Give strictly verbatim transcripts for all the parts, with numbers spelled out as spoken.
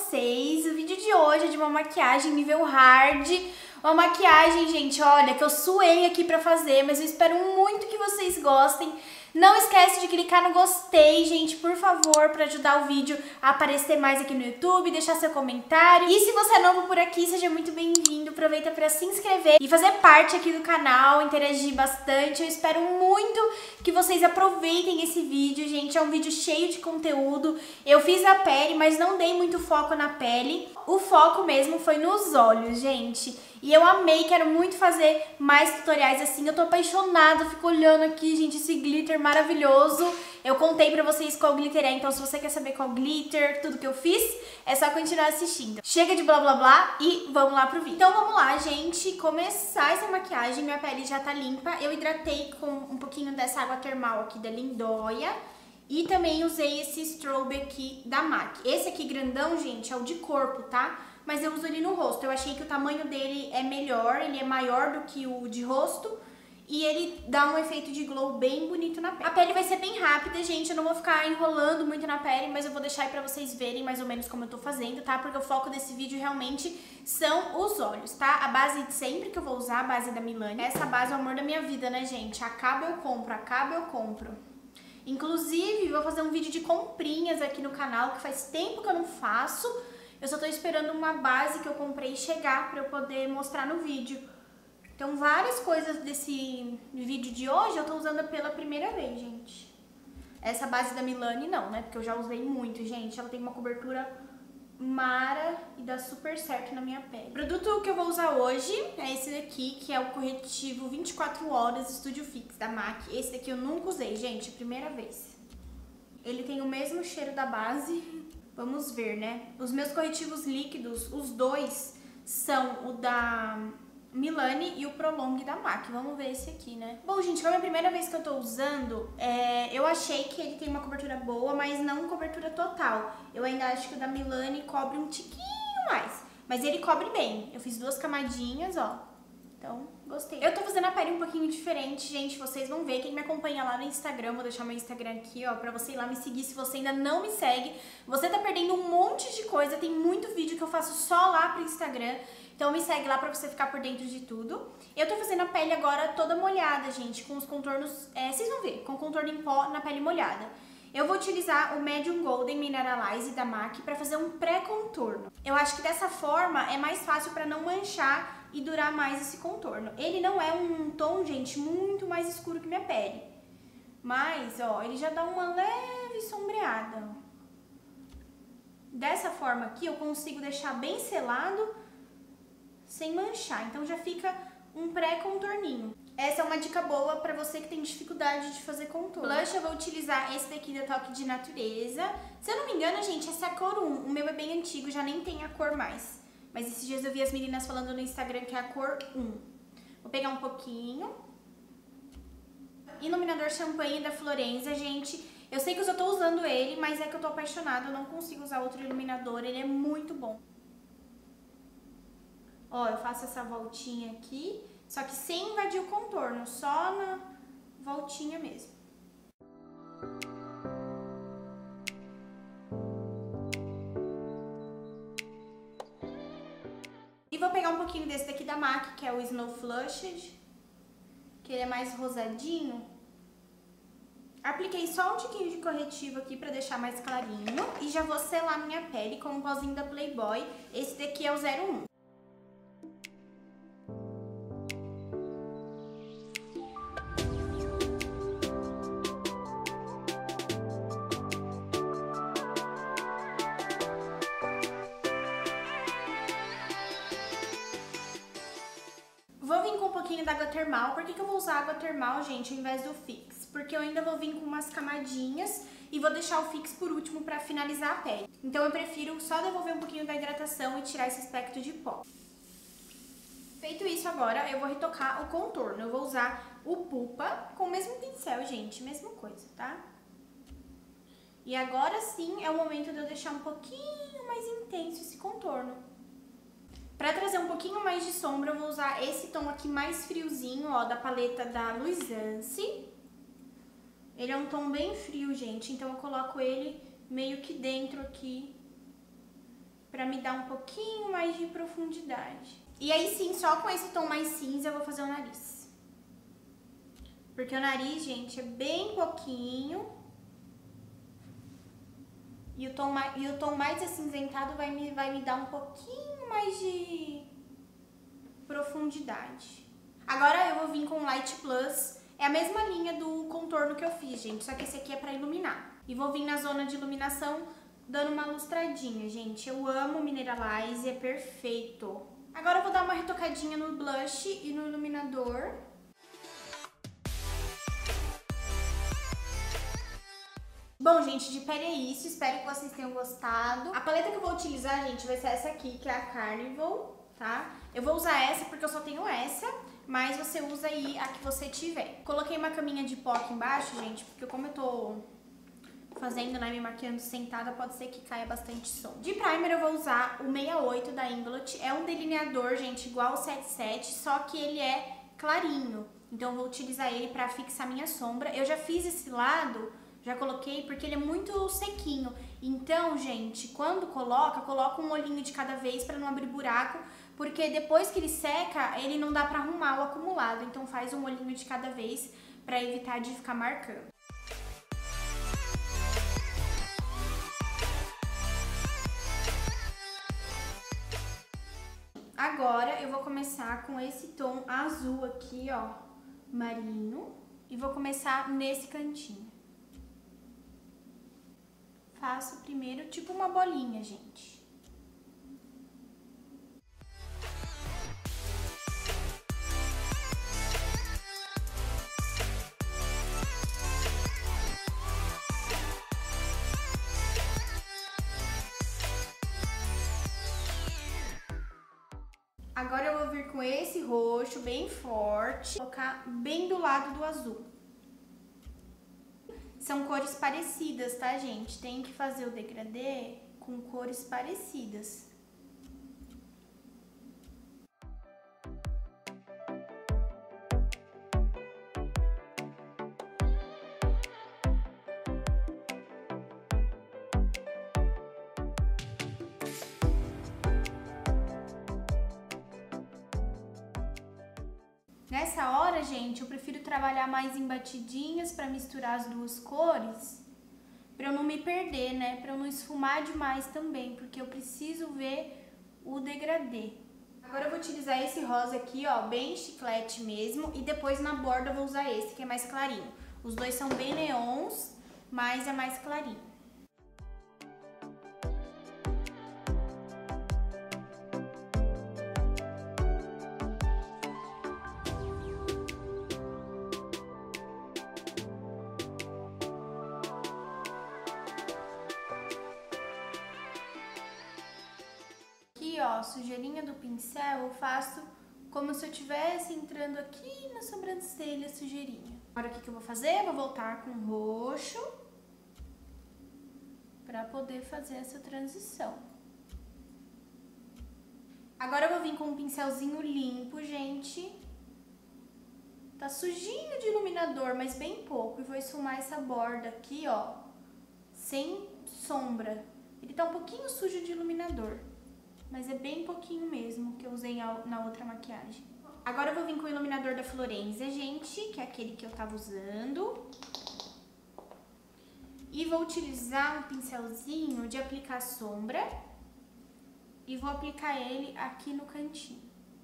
vocês. O vídeo de hoje é de uma maquiagem nível hard. Uma maquiagem, gente, olha, que eu suei aqui pra fazer, mas eu espero muito que vocês gostem. Não esquece de clicar no gostei, gente, por favor, para ajudar o vídeo a aparecer mais aqui no YouTube, deixar seu comentário. E se você é novo por aqui, seja muito bem-vindo. Aproveita para se inscrever e fazer parte aqui do canal, interagir bastante. Eu espero muito que vocês aproveitem esse vídeo, gente. É um vídeo cheio de conteúdo. Eu fiz a pele, mas não dei muito foco na pele. O foco mesmo foi nos olhos, gente. E eu amei, quero muito fazer mais tutoriais assim. Eu tô apaixonada, fico olhando aqui, gente, esse glitter maravilhoso. Eu contei pra vocês qual glitter é, então se você quer saber qual glitter, tudo que eu fiz, é só continuar assistindo. Chega de blá blá blá e vamos lá pro vídeo. Então vamos lá, gente, começar essa maquiagem. Minha pele já tá limpa. Eu hidratei com um pouquinho dessa água termal aqui da Lindóia. E também usei esse strobe aqui da M A C. Esse aqui grandão, gente, é o de corpo, tá? Mas eu uso ele no rosto. Eu achei que o tamanho dele é melhor, ele é maior do que o de rosto. E ele dá um efeito de glow bem bonito na pele. A pele vai ser bem rápida, gente. Eu não vou ficar enrolando muito na pele, mas eu vou deixar aí pra vocês verem mais ou menos como eu tô fazendo, tá? Porque o foco desse vídeo realmente são os olhos, tá? A base de sempre que eu vou usar, a base da Milani. Essa base é o amor da minha vida, né, gente? Acaba eu compro, acaba eu compro. Inclusive, vou fazer um vídeo de comprinhas aqui no canal, que faz tempo que eu não faço. Eu só tô esperando uma base que eu comprei chegar pra eu poder mostrar no vídeo. Então, várias coisas desse vídeo de hoje eu tô usando pela primeira vez, gente. Essa base da Milani não, né? Porque eu já usei muito, gente. Ela tem uma cobertura mara e dá super certo na minha pele. O produto que eu vou usar hoje é esse daqui, que é o corretivo vinte e quatro horas Studio Fix da M A C. Esse daqui eu nunca usei, gente, primeira vez. Ele tem o mesmo cheiro da base. Vamos ver, né? Os meus corretivos líquidos, os dois, são o da Milani e o Prolong da M A C. Vamos ver esse aqui, né? Bom, gente, como é a primeira vez que eu tô usando, é, eu achei que ele tem uma cobertura boa, mas não cobertura total. Eu ainda acho que o da Milani cobre um tiquinho mais, mas ele cobre bem. Eu fiz duas camadinhas, ó. Então, gostei. Eu tô fazendo a pele um pouquinho diferente, gente, vocês vão ver. Quem me acompanha lá no Instagram, vou deixar meu Instagram aqui, ó, pra você ir lá me seguir. Se você ainda não me segue, você tá perdendo um monte de coisa. Tem muito vídeo que eu faço só lá pro Instagram. Então me segue lá pra você ficar por dentro de tudo. Eu tô fazendo a pele agora toda molhada, gente, com os contornos, é, vocês vão ver, com contorno em pó na pele molhada. Eu vou utilizar o Medium Golden Mineralize da M A C pra fazer um pré-contorno. Eu acho que dessa forma é mais fácil pra não manchar e durar mais esse contorno. Ele não é um tom, gente, muito mais escuro que minha pele. Mas, ó, ele já dá uma leve sombreada. Dessa forma aqui eu consigo deixar bem selado sem manchar. Então já fica um pré-contorninho. Essa é uma dica boa pra você que tem dificuldade de fazer contorno. Blush eu vou utilizar esse daqui da Toque de Natureza. Se eu não me engano, gente, essa é a cor um. O meu é bem antigo, já nem tem a cor mais. Mas esses dias eu vi as meninas falando no Instagram que é a cor um. Vou pegar um pouquinho. Iluminador champanhe da Florenza, gente. Eu sei que eu só tô usando ele, mas é que eu tô apaixonada. Eu não consigo usar outro iluminador, ele é muito bom. Ó, eu faço essa voltinha aqui, só que sem invadir o contorno, só na voltinha mesmo. E vou pegar um pouquinho desse daqui da M A C, que é o Snow Flushed, que ele é mais rosadinho. Apliquei só um tiquinho de corretivo aqui pra deixar mais clarinho. E já vou selar minha pele com um pozinho da Playboy. Esse daqui é o zero um. Vou vir com um pouquinho da água termal. Por que que eu vou usar água termal, gente, ao invés do fix? Porque eu ainda vou vir com umas camadinhas e vou deixar o fix por último pra finalizar a pele. Então eu prefiro só devolver um pouquinho da hidratação e tirar esse aspecto de pó. Feito isso agora, eu vou retocar o contorno. Eu vou usar o Pupa com o mesmo pincel, gente, mesma coisa, tá? E agora sim é o momento de eu deixar um pouquinho mais intenso esse contorno. Pra trazer um pouquinho mais de sombra, eu vou usar esse tom aqui mais friozinho, ó, da paleta da Luisance. Ele é um tom bem frio, gente, então eu coloco ele meio que dentro aqui pra me dar um pouquinho mais de profundidade. E aí sim, só com esse tom mais cinza eu vou fazer o nariz. Porque o nariz, gente, é bem pouquinho. E o tom mais, e o tom mais acinzentado vai me, vai me dar um pouquinho mais de profundidade. Agora eu vou vir com Light Plus. É a mesma linha do contorno que eu fiz, gente, só que esse aqui é pra iluminar. E vou vir na zona de iluminação dando uma lustradinha, gente. Eu amo o Mineralize, é perfeito. Agora eu vou dar uma retocadinha no blush e no iluminador. Bom, gente, de pele é isso. Espero que vocês tenham gostado. A paleta que eu vou utilizar, gente, vai ser essa aqui, que é a Carnival, tá? Eu vou usar essa porque eu só tenho essa, mas você usa aí a que você tiver. Coloquei uma caminha de pó aqui embaixo, gente, porque como eu tô fazendo, né, me maquiando sentada, pode ser que caia bastante som. De primer eu vou usar o sessenta e oito da Inglot. É um delineador, gente, igual ao setenta e sete, só que ele é clarinho. Então eu vou utilizar ele pra fixar minha sombra. Eu já fiz esse lado, já coloquei, porque ele é muito sequinho. Então, gente, quando coloca, coloca um olhinho de cada vez pra não abrir buraco, porque depois que ele seca, ele não dá pra arrumar o acumulado. Então faz um olhinho de cada vez pra evitar de ficar marcando. Agora eu vou começar com esse tom azul aqui, ó, marinho, e vou começar nesse cantinho. Faço primeiro tipo uma bolinha, gente. Agora eu vou vir com esse roxo bem forte, colocar bem do lado do azul. São cores parecidas, tá, gente? Tem que fazer o degradê com cores parecidas. Nessa hora, gente, eu prefiro trabalhar mais em batidinhas pra misturar as duas cores, pra eu não me perder, né? Pra eu não esfumar demais também, porque eu preciso ver o degradê. Agora eu vou utilizar esse rosa aqui, ó, bem chiclete mesmo, e depois na borda eu vou usar esse, que é mais clarinho. Os dois são bem neons, mas é mais clarinho. Aqui, ó, sujeirinha do pincel, eu faço como se eu estivesse entrando aqui na sobrancelha, sujeirinha. Agora o que que eu vou fazer? Eu vou voltar com roxo pra poder fazer essa transição. Agora eu vou vir com um pincelzinho limpo, gente. Tá sujinho de iluminador, mas bem pouco. E vou esfumar essa borda aqui, ó, sem sombra. Ele tá um pouquinho sujo de iluminador, mas é bem pouquinho mesmo, que eu usei na outra maquiagem. Agora eu vou vir com o iluminador da Florencia, gente, que é aquele que eu tava usando. E vou utilizar um pincelzinho de aplicar sombra. E vou aplicar ele aqui no cantinho.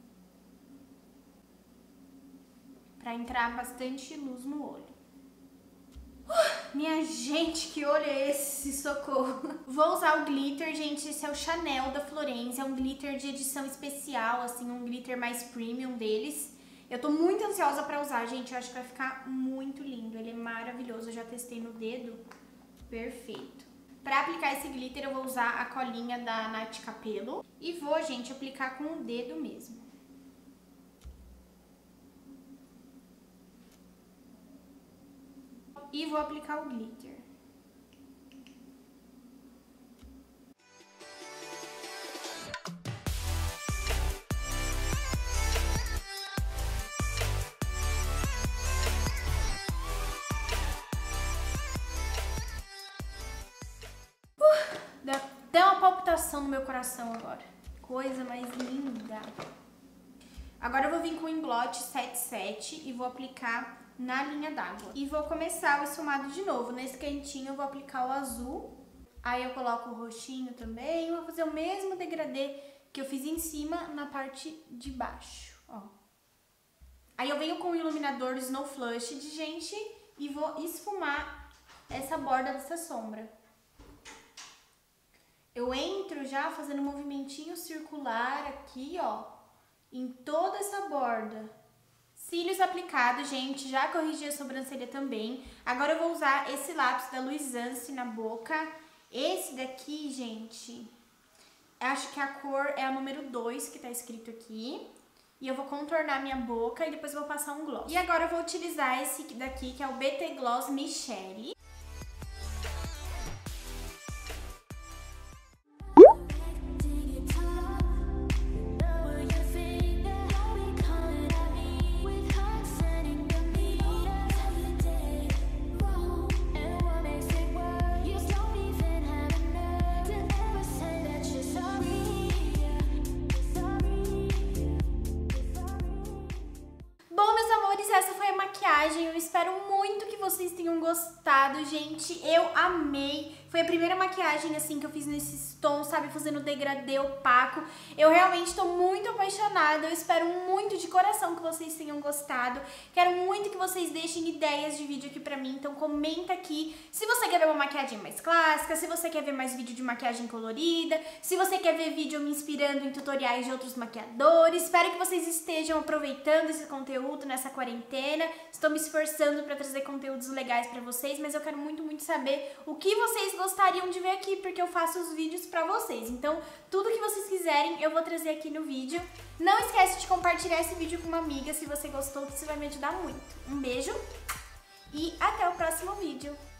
Pra entrar bastante luz no olho. Uh, minha gente, que olho é esse? Socorro! Vou usar o glitter, gente. Esse é o Chanel da Florencia. É um glitter de edição especial, assim, um glitter mais premium deles. Eu tô muito ansiosa pra usar, gente. Eu acho que vai ficar muito lindo. Ele é maravilhoso. Eu já testei no dedo. Perfeito. Pra aplicar esse glitter, eu vou usar a colinha da Nath Capello. E vou, gente, aplicar com o dedo mesmo. E vou aplicar o glitter. Uh, dá, até uma palpitação no meu coração agora. Coisa mais linda. Agora eu vou vir com o Inglot sete sete e vou aplicar na linha d'água. E vou começar o esfumado de novo. Nesse cantinho eu vou aplicar o azul. Aí eu coloco o roxinho também. Vou fazer o mesmo degradê que eu fiz em cima na parte de baixo, ó. Aí eu venho com o iluminador Snow Flush de gente e vou esfumar essa borda dessa sombra. Eu entro já fazendo um movimentinho circular aqui, ó, em toda essa borda. Cílios aplicados, gente, já corrigi a sobrancelha também. Agora eu vou usar esse lápis da Luisance na boca. Esse daqui, gente, acho que a cor é a número dois que tá escrito aqui. E eu vou contornar minha boca e depois eu vou passar um gloss. E agora eu vou utilizar esse daqui, que é o B T Gloss Michelle. Essa foi a maquiagem, eu espero muito que vocês tenham gostado, gente, eu amei, foi a primeira maquiagem assim que eu fiz nesses tons, sabe, fazendo degradê opaco, eu realmente tô muito apaixonada, eu espero muito de coração que vocês tenham gostado, quero muito que vocês deixem ideias de vídeo aqui pra mim, então comenta aqui se você quer ver uma maquiagem mais clássica, se você quer ver mais vídeo de maquiagem colorida, se você quer ver vídeo me inspirando em tutoriais de outros maquiadores, espero que vocês estejam aproveitando esse conteúdo nessa quarentena. Estou me esforçando para trazer conteúdos legais para vocês, mas eu quero muito, muito saber o que vocês gostariam de ver aqui, porque eu faço os vídeos para vocês. Então, tudo que vocês quiserem, eu vou trazer aqui no vídeo. Não esquece de compartilhar esse vídeo com uma amiga se você gostou, que isso vai me ajudar muito. Um beijo e até o próximo vídeo.